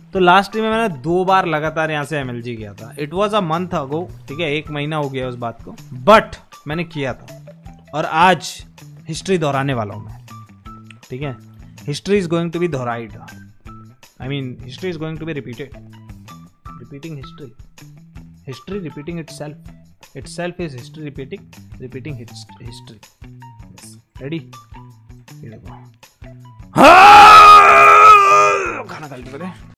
तो लास्ट में मैंने 2 बार लगातार यहाँ से MLG किया था। It was a month ago, ठीक है, 1 महीना हो गया उस बात को, बट मैंने किया था और आज हिस्ट्री दोहराने वाला हूँ मैं, ठीक है। History is going to be दोहराइड, I mean history is going to be repeated, repeating history, history repeating itself is history repeating history. Yes. Ready? ये देखो, खाना खा लीजिए।